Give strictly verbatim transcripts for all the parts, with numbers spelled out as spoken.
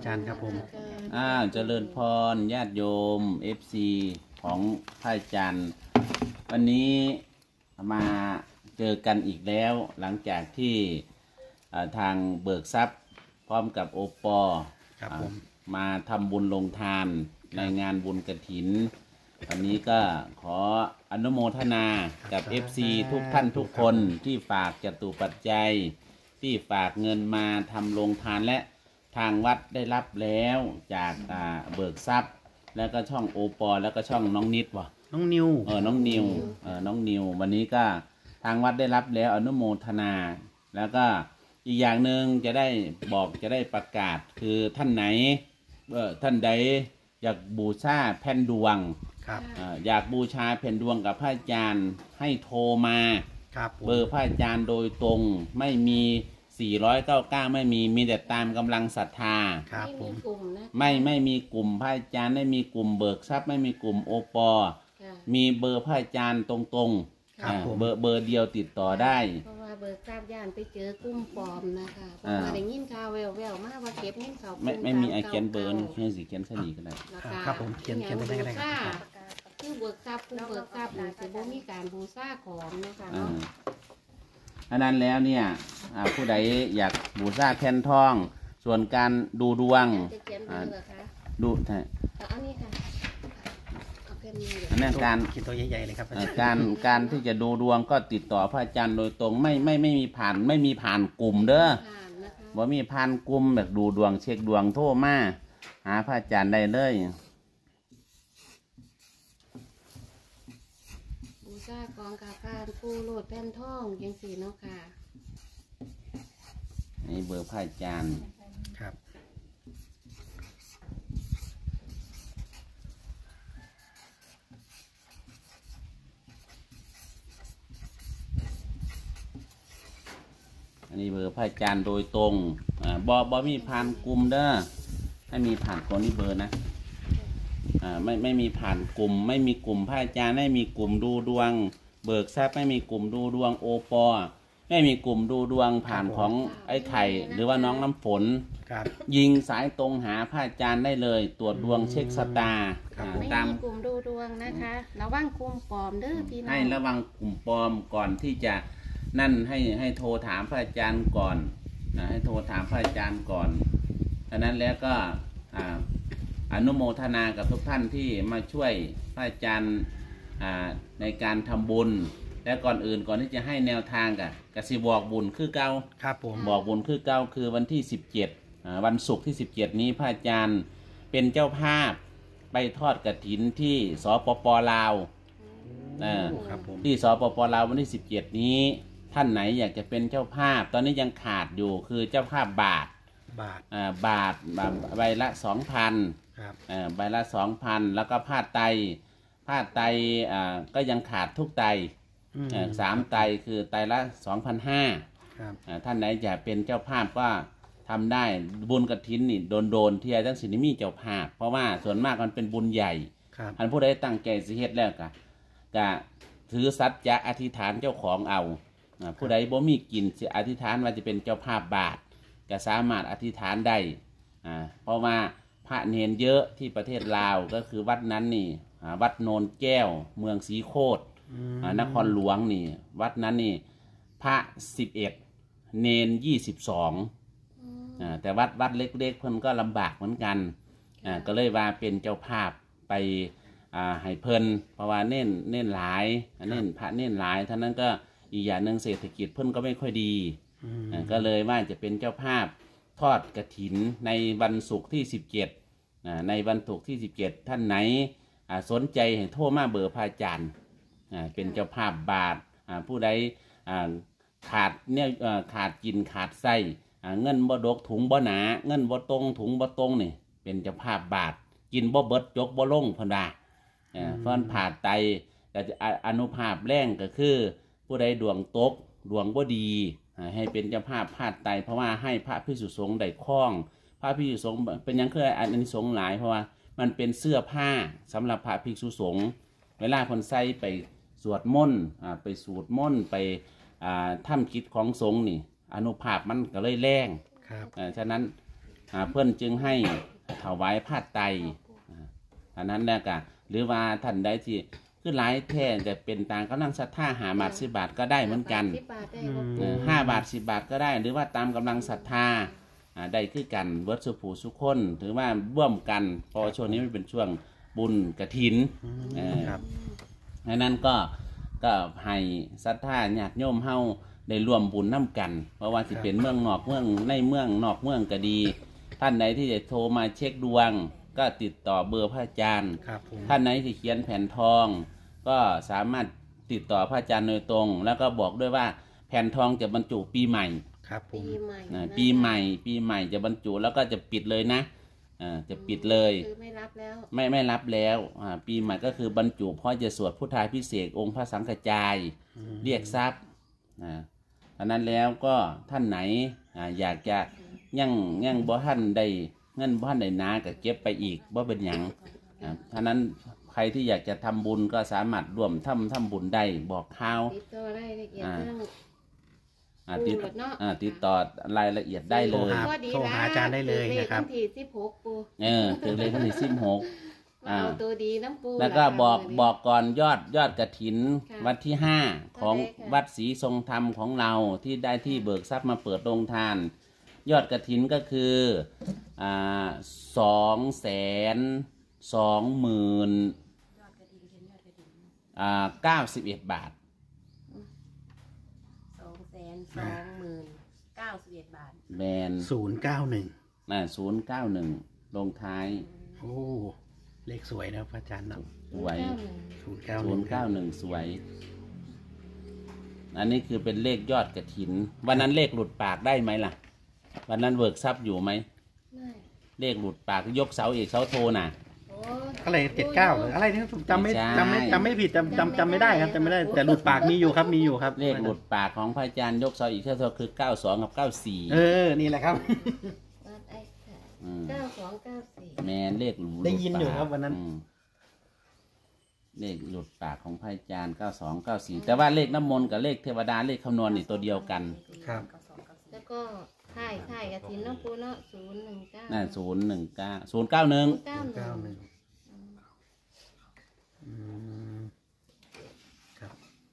อาจารย์ครับผมอ้าวเจริญพรญาติโยม เอฟ ซี ของพระอาจารย์วันนี้มาเจอกันอีกแล้วหลังจากที่ทางเบิกทรัพย์พร้อมกับโอปอมาทำบุญลงทานในงานบุญกฐินวันนี้ก็ขออนุโมทนากับ เอฟ ซี ทุกท่านทุกคนที่ฝากจตุปัจจัยที่ฝากเงินมาทำลงทานและทางวัดได้รับแล้วจากเบิกทรัพย์แล้วก็ช่องโอปอแล้วก็ช่องน้องนิดวะน้องนิวเออน้องนิวเออน้องนิววันนี้ก็ทางวัดได้รับแล้วอนุโมทนาแล้วก็อีกอย่างหนึ่งจะได้บอกจะได้ประกาศคือท่านไหนเออท่านใดอยากบูชาแผ่นดวงครับอยากบูชาแผ่นดวงกับพระอาจารย์ให้โทรมาเบอร์พระอาจารย์โดยตรงไม่มีสี่ร้อยเก้าสิบเก้าไม่มีมีแต่ตามกำลังศรัทธาครับผมไม่ไม่มีกลุ่มพระอาจารย์ไม่มีกลุ่มเบิกทรัพย์ไม่มีกลุ่มโอปอมีเบอร์พระอาจารย์ตรงๆเบอร์เบอร์เดียวติดต่อได้เพราะว่าเบิกทรัพย์ย่านไปเจอกลุ่มปลอมนะคะเพราะว่าได้ยินข่าวแววๆมาว่าเก็บเงินเขาไม่ไม่มีไอเขียนเบอร์เขียนสีเขียนสนีก็ได้ครับผมเขียนเขียนได้ก็ได้ครับคือเบิกทรัพย์ผู้เบิกทรัพย์นี่คือบ่มีการบูชาของนะคะเนาะอันนั้นแล้วเนี่ยผู้ใดอยากบูชาแคนทองส่วนการดูดวงดูใช่อันนี้ค่ะอันนี้การคิดตัวใหญ่ๆเลยครับการการที่จะดูดวงก็ติดต่อพระอาจารย์โดยตรงไม่ไม่ไม่มีผ่านไม่มีผ่านกลุ่มเด้อบ่มีผ่านกลุ่มแบบดูดวงเช็คดวงโทรมาหาพระอาจารย์ได้เลยบูชากองกาการปูโลดแผ่นทองยังสีเนาะค่ะนี่เบอร์พระอาจารย์ครับอันนี้เบอร์พระอาจารย์โดยตรงอ่าบอบอมีผ่านกลุ่มเด้อให้มีผ่านตัวนี้เบอร์นะอ่าไม่ไม่มีผ่านกลุ่มไม่มีกลุ่มพระอาจารย์ไม่มีกลุ่มดูดวงเบิกทรัพย์ไม่มีกลุ่มดูดวงโอปอไม่มีกลุ่มดูดวงผ่านของไอ้ไข่หรือว่าน้องน้ำฝนยิงสายตรงหาพระอาจารย์ได้เลยตรวจดวงเช็คสตาร์ตามกลุ่มดูดวงนะคะระวังกลุ่มปลอมเด้อพี่น้องให้ระวังกลุ่มปลอมก่อนที่จะนั่นให้ให้โทรถามพระอาจารย์ก่อนนะให้โทรถามพระอาจารย์ก่อนฉะนั้นแล้วก็อนุโมทนากับทุกท่านที่มาช่วยพระอาจารย์ในการทำบุญและก่อนอื่นก่อนที่จะให้แนวทางกับกสิบอกบุญคือเก้าครับผมบอกบุญคือเก้าคือวันที่สิบเจ็ดวันศุกร์ที่สิบเจ็ดนี้พระอาจารย์เป็นเจ้าภาพไปทอดกฐินที่สปป.ลาวที่สปป.ลาววันที่สิบเจ็ดนี้ท่านไหนอยากจะเป็นเจ้าภาพตอนนี้ยังขาดอยู่คือเจ้าภาพบาทบาทอ่าบาทใบละสองพันอ่าใบละสองพันแล้วก็ผ้าไตผ้าไตอ่าก็ยังขาดทุกไตสามไตคือไตละสองพันห้าท่านไหนอยากเป็นเจ้าภาพก็ทำได้บุญกฐินนี่โดนโดนเทียทั้งสินิมีเจ้าภาพเพราะว่าส่วนมากมันเป็นบุญใหญ่ท่านผู้ใดตั้งใจสิเฮ็ดแล้วก็จะถือสัจจะอธิษฐานเจ้าของเอาผู้ใดบ่มีกินสิอธิษฐานว่าจะเป็นเจ้าภาพบาทก็สามารถอธิษฐานได้เพราะว่าพระเนรเยอะที่ประเทศลาวก็คือวัดนั้นนี่วัดโนนแก้วเมืองศรีโคตรนครหลวงนี่วัดนั้นนี่พระสิบเอ็ดเนรยี่สิบสองแต่วัดวัดเล็กๆเพิ่นก็ลำบากเหมือนกันก็เลยว่าเป็นเจ้าภาพไปให้เพิ่นเพราะว่าเน้นเน้นหลายเน้นพระเน้นหลายท่านั้นก็อีกอย่างหนึ่งเศรษฐกิจเพิ่นก็ไม่ค่อยดีก็เลยว่าจะเป็นเจ้าภาพทอดกฐินในวันศุกร์ที่สิบเจ็ดในวันศุกร์ที่สิบเจ็ดท่านไหนสนใจให้โทรมาเบอร์พระอาจารย์เป็นเจ้าภาพบาทผู้ใดขาดเนี่ยขาดกินขาดไส้เงินบ่ดกถุงบ่หนาเงินบ่ตรงถุงบ่ตรงนี่เป็นเจ้าภาพบาทกินบ่เบิดจกบ่ลงพนดาเพราะผ่าไตแต่อนุภาพแรงก็คือผู้ใดดวงตกดวงบ่ดีให้เป็นเจ้าภาพพาดไตเพราะว่าให้พระภิกษุสงฆ์ได้คล้องพระภิกษุสงฆ์เป็นยังคืออันนี้สงฆ์หลายเพราะว่ามันเป็นเสื้อผ้าสำหรับพระภิกษุสงฆ์เวลาคนใส่ไปสวดมนต์ไปสูดมนต์ไปทำกิจของสงฆ์นี่อนุภาพมันก็เลยแรงฉะนั้นอ่าเพื่อนจึงให้ถวายผ้าไตรอ่าอันนั้นแหละก็หรือว่าท่านใดที่คือหลายแท่จะเป็นต่างกำลังศรัทธาหาบาทสิบบาทก็ได้เหมือนกันสิบบาทได้บ่ปูห้าบาทสิบบาทก็ได้หรือว่าตามกำลังศรัทธาอ่าได้คือกันเบิดสุผูสุขคนถือว่าร่วมกันเพอช่วงนี้มันเป็นช่วงบุญกฐิน เออครับดังนั้นก็ก็ให้ศรัทธาญาติโยมเฮาได้ร่วมบุญน้ำกัน เพราะว่าสิเป็นเมืองนอกเมืองในเมืองนอกเมืองก็ดี ท่านไหนที่จะโทรมาเช็คดวง ก็ติดต่อเบอร์พระอาจารย์ครับผมท่านไหนที่เขียนแผ่นทอง ก็สามารถติดต่อพระอาจารย์โดยตรง แล้วก็บอกด้วยว่าแผ่นทองจะบรรจุปีใหม่ครับผมปีใหม่นะนะคะปีใหม่ปีใหม่จะบรรจุแล้วก็จะปิดเลยนะอ่าจะปิดเลยคือไม่รับแล้วไม่ไม่รับแล้วอ่าปีใหม่ก็คือบรรจุเพราะจะสวดพุทธาพิเศษกองค์พระสังฆจายเรียกทรัพย์นะอันนั้นแล้วก็ท่านไหนอ่าอยากจะยังยังบ่ท่านได้เงินบ่ท่านได้นาก็เก็บไปอีกบ่เป็นหยังอ่าท่านั้นใครที่อยากจะทำบุญก็สามารถร่วมทำทำบุญได้บอกข่าวติดต่อได้ละเอียดเรื่องอ่าติดปูเนาะอ่าติดต่อรายละเอียดได้เลยครับโทรหาอาจารย์ได้เลยนะครับเลขวันที่สิบหกปูเออถึงเลขที่สิบหก อ่าเอาตัวดีน้ำปูแล้วก็บอกบอกก่อนยอดยอดกฐินค่ะวัดที่ห้าของได้ค่ะวัดศรีทรงธรรมของเราที่ได้ที่เบิกทรัพย์มาเปิดโรงทาน ยอดกฐินก็คืออ่าสองแสนสองหมื่นอ่าเก้าสิบเอ็ดบาทสองแสนสองหมื่นเก้าสิบเอ็ดบาทแบนศูนย์เก้าหนึ่งน่ะศูนย์เก้าหนึ่งลงท้ายโอ้เลขสวยนะครับอาจารย์เนาะสวยศูนย์เก้าหศูนึ่นงย์เก้าหนึ่งสวย อันนี้คือเป็นเลขยอดกฐิน วันนั้นเลขหลุดปากได้ไหมล่ะ วันนั้นเบิกทรัพย์อยู่ไหมไม่เลขหลุดปากยกเสาเอกเสาโทน่ะโอ้อะไรเจ็ดเก้าหรืออะไรเนี่ยผมจำไม่ไม่ใช่จำไม่จำไม่ผิดจำจำจำไม่ได้ครับจำไม่ได้แต่หลุดปากมีอยู่ครับมีอยู่ครับเลขหลุดปากของพระอาจารย์ยกเสาเอกเสาโทคือเก้าสองกับเก้าสี่เออนี่แหละครับวัดไอ้ค่ะอืมเก้าสองเก้าสี่แมนเลขหลุดได้ยินอยู่ปากครับวันนั้นอืมเลขหลุดปากของพระอาจารย์เก้าสองเก้าสี่แต่ว่าเลขน้ำมนต์กับเลขเทวดาเลขคำนวณนี่ตัวเดียวกันครับแล้วก็ค่ายค่ายกระถินน้ำปูเนาะศูนย์หนึ่งเก้าน่ะศูนย์หนึ่งเก้าศูนย์เก้าหนึ่งเก้าหเก้าหนึ่นึ่งงอืมครับ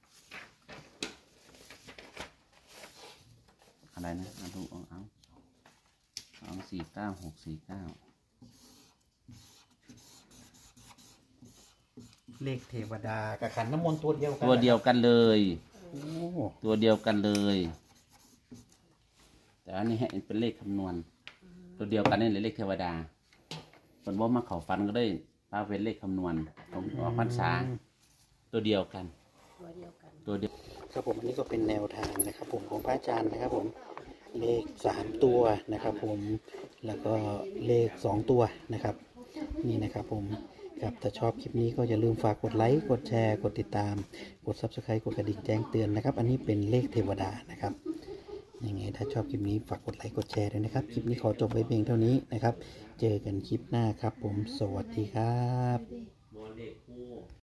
อะไรนะเอาดูเอาเอาเอาสี่เก้าหกสี่เก้าเลขเทวดากับขันน้ำมนต์ตัวเดียวกันตัวเดียวกันเลยโอ้ตัวเดียวกันเลย แต่อันนี้ให้เป็นเลขคำนวณ ตัวเดียวกันนี่เลยเลขเทวดาคนว่ามาเขาฟันก็ได้ปาเป็นเลขคำนวณของออกพรรษาตัวเดียวกันตัวเดียวกันตัวเดียวครับผมอันนี้ก็เป็นแนวทางนะครับผมของพระอาจารย์นะครับผมเลขสามตัวนะครับผมแล้วก็เลขสองตัวนะครับนี่นะครับผมครับถ้าชอบคลิปนี้ก็อย่าลืมฝากกดไลค์กดแชร์กดติดตามกด ซับสไครบ์ กดกระดิ่งแจ้งเตือนนะครับอันนี้เป็นเลขเทวดานะครับยังไงถ้าชอบคลิปนี้ฝากกดไลค์กดแชร์ด้วยนะครับคลิปนี้ขอจบไว้เพียงเท่านี้นะครับเจอกันคลิปหน้าครับผมสวัสดีครับดี